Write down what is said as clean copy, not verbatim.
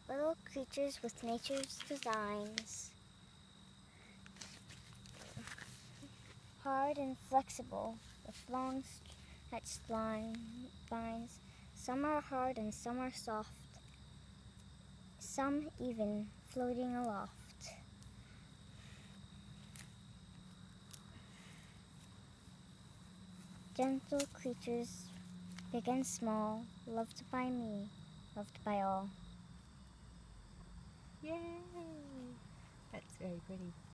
Little creatures with nature's designs. Hard and flexible, with long stretched spines. Some are hard and some are soft. Some even floating aloft. Gentle creatures, big and small, loved by me, loved by all. Yay! That's very pretty.